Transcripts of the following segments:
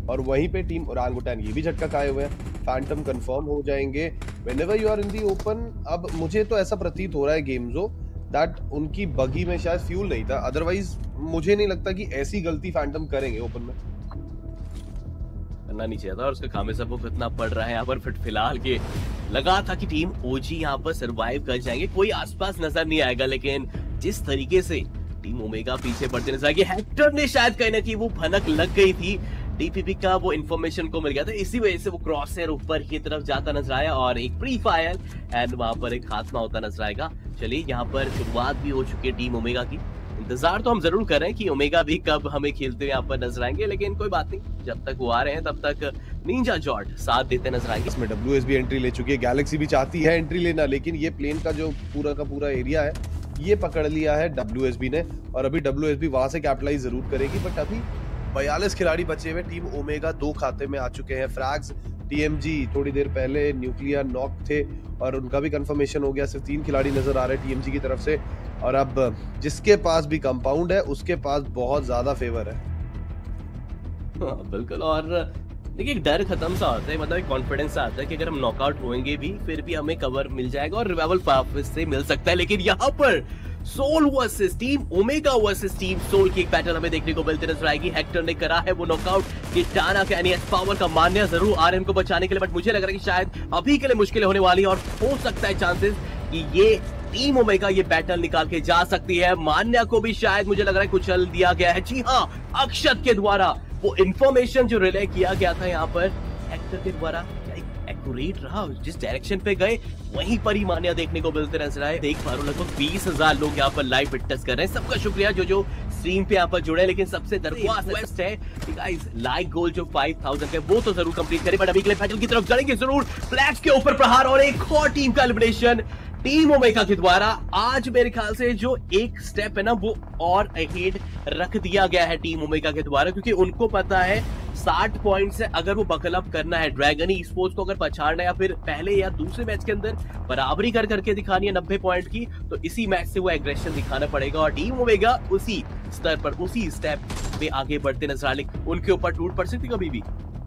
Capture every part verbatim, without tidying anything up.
और वहीं पे टीम ओरांगुटैन ये भी झटका खाए हुए हैं। फैंटम कंफर्म हो जाएंगे whenever you are in the open. अब मुझे तो ऐसा प्रतीत हो रहा है गेम्सो दैट उनकी बगी में शायद फ्यूल नहीं था, अदरवाइज मुझे नहीं लगता कि ऐसी गलती फैंटम करेंगे ओपन में। करना नहीं चाहिए था और उसका खामे सबको कितना पड़ रहा है यहाँ पर। फिट फिलहाल के लगा था कि टीम ओजी यहाँ पर सरवाइव कर जाएंगे, कोई आसपास नजर नहीं आएगा, लेकिन जिस तरीके से टीम ओमेगा पीछे पड़ते नजर आएगी, हेक्टर ने शायद कहीं ना कहीं वो भनक लग गई थी, डीपीपी का वो इन्फॉर्मेशन को मिल गया था, इसी वजह से वो क्रॉसर ऊपर की तरफ जाता नजर आया और एक प्री फायर एंड वहां पर एक खात्मा होता नजर आएगा। चलिए यहाँ पर शुरुआत भी हो चुकी है टीम ओमेगा की। इंतजार तो हम जरूर कर रहे हैं कि ओमेगा भी कब हमें खेलते हुए यहाँ पर नजर आएंगे, लेकिन कोई बात नहीं, जब तक वो आ रहे हैं तब तक निंजा जॉर्ड साथ देते नजर आएंगे। इसमें डब्ल्यूएस भी एंट्री ले चुकी है, गैलेक्सी भी चाहती है एंट्री लेना, लेकिन ये प्लेन का जो पूरा का पूरा एरिया है ये पकड़ लिया है डब्ल्यूएसबी ने, और अभी डब्ल्यूएसबी वहां से कैपिटलाइज जरूर करेगी। बट अभी बयालीस खिलाड़ी बचे हुए, टीम ओमेगा दो खाते में आ चुके हैं। फ्रैग्स टीएमजी थोड़ी देर पहले न्यूक्लियर नॉक थे और उनका भी कंफर्मेशन हो गया, सिर्फ तीन खिलाड़ी नजर आ रहे हैं टीएमजी की तरफ से, और अब जिसके पास भी कंपाउंड है उसके पास बहुत ज्यादा फेवर है। हाँ, बिल्कुल। और देखिए एक डर खत्म सा होता है, मतलब एक कॉन्फिडेंस आता है कि अगर हम नॉकआउट होंगे भी फिर भी हमें कवर मिल जाएगा और रिवाइवल वापस से मिल सकता है। लेकिन यहाँ पर Soul versus Team Omega versus Team Soul की एक बैटल हमें देखने को मिलती नजर आएगी। हेक्टर ने करा है वो नॉकआउट, किटाना का एनीएस पावर का मान्य जरूर आरएम को बचाने के लिए, बट मुझे लग रहा है कि शायद अभी के लिए मुश्किल होने वाली है और हो सकता है चांसेस कि ये टीम ओमेगा ये बैटल निकाल के जा सकती है। मान्या को भी शायद मुझे लग रहा है कुचल दिया गया है। जी हाँ, अक्षत के द्वारा वो इंफॉर्मेशन जो रिले किया गया था यहाँ पर हेक्टर के द्वारा एक्यूरेट रहा, जिस डायरेक्शन पे गए वहीं पर ही मान्या देखने को मिलते नजर आए। देख पा रहे हो लगभग बीस हजार लोग यहाँ पर लाइव विटनेस कर रहे हैं। सबका शुक्रिया जो जो स्ट्रीम पे यहाँ पर जुड़े हैं, लेकिन सबसे दरख्वास्त है कि गाइस लाइक गोल जो पाँच हज़ार है वो तो जरूर कंप्लीट करें। बट अभी के लिए बैटल की तरफ चलेंगे जरूर। फ्लैग्स के ऊपर प्रहार और एक और टीम का एलिमिनेशन टीम ओमेगा के द्वारा। आज मेरे ख्याल से जो एक स्टेप है ना वो और अहेड रख दिया गया है टीम ओमेगा के द्वारा, क्योंकि उनको पता है साठ पॉइंट से अगर वो बकल अप करना है, ड्रैगन ई स्पोर्ट्स को अगर पछाड़ना है या फिर पहले या दूसरे मैच के अंदर बराबरी कर करके दिखानी है नब्बे पॉइंट की, तो इसी मैच से वो एग्रेशन दिखाना पड़ेगा। और टीम ओमेगा उसी स्तर पर उसी स्टेप पे आगे बढ़ते नजर आ रहे, उनके ऊपर टूट पड़ सकती कभी भी।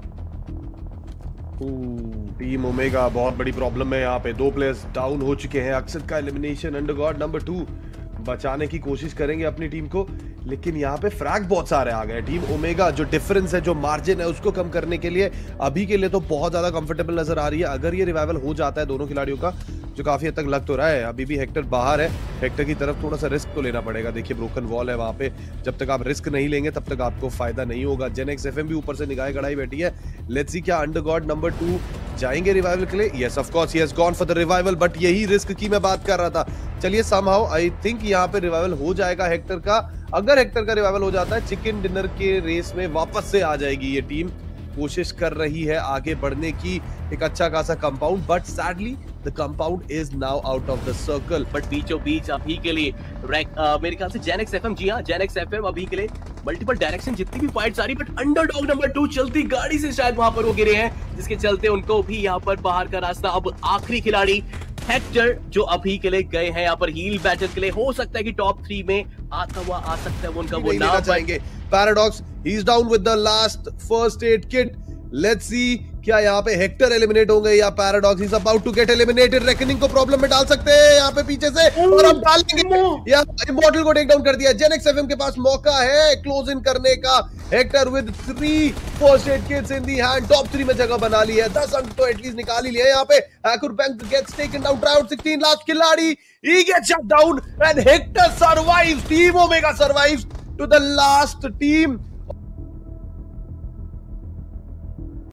टीम ओमेगा बहुत बड़ी प्रॉब्लम में, यहाँ पे दो प्लेयर्स डाउन हो चुके हैं। अक्षत का एलिमिनेशन, अंडरगॉड नंबर टू बचाने की कोशिश करेंगे अपनी टीम को, लेकिन यहाँ पे फ्रैग बहुत सारे आ गए। टीम ओमेगा जो डिफरेंस है, जो मार्जिन है, उसको कम करने के लिए अभी के लिए तो बहुत ज्यादा कंफर्टेबल नजर आ रही है। अगर ये रिवाइवल हो जाता है दोनों खिलाड़ियों का, जो काफी हद तक लग तो रहा है, अभी भी हेक्टर बाहर है, हेक्टर की तरफ थोड़ा सा रिस्क तो लेना पड़ेगा। देखिए ब्रोकन वॉल है वहां पे, जब तक आप रिस्क नहीं लेंगे तब तक आपको फायदा नहीं होगा। जेनेक्स एफएम भी ऊपर से निगाहें गड़ाई बैठी है। लेट्स सी क्या अंडरगॉड नंबर टू जाएंगे रिवाइवल के लिए। Yes of course he has gone for the revival, but यही रिस्क की मैं बात कर रहा था। चलिए समहाउ आई थिंक यहाँ पे रिवाइवल हो जाएगा हेक्टर का। अगर हेक्टर का रिवाइवल हो जाता है, चिकन डिनर के रेस में वापस से आ जाएगी ये टीम। कोशिश कर रही है आगे बढ़ने की, एक अच्छा खासा compound, but sadly the compound is now out of the circle. But बीचों बीच अभी के लिए uh, मेरे ख्याल से जेनेक्स एफएम, जी हाँ जेनेक्स एफएम अभी के लिए मल्टीपल डायरेक्शन जितनी भी फाइट्स आ रही, बट अंडरडॉग नंबर टू चलती गाड़ी से शायद वहां पर वो गिरे हैं, जिसके चलते उनको भी यहाँ पर बाहर का रास्ता। अब आखिरी खिलाड़ी हेक्टर जो अभी के लिए गए हैं यहाँ पर हील बैटल के लिए, हो सकता है कि टॉप थ्री में आता हुआ आ सकता है वो उनका वो नाम चाहेंगे। Paradox he is down with the last first aid kit. Let's see क्या यहाँ पे हेक्टर एलिमिनेट होंगे या Paradox is about to get eliminated. Reckoning को प्रॉब्लम में डाल सकते हैं यहाँ पे पीछे से, और हम डालेंगे। यहाँ इमॉर्टल को टेक डाउन कर दिया। जेनेक्स एफएम के पास मौका है क्लोज इन करने का। Hector with three first aid kits in the hand, top three में जगह बना ली है। दस अंक तो एटलीस्ट निकाल ही लिया यहाँ पे। Hacker bank gets taken down, try out sixteen last खिलाड़ी, he gets shut down and Hector survives. Team Omega survives to the last team.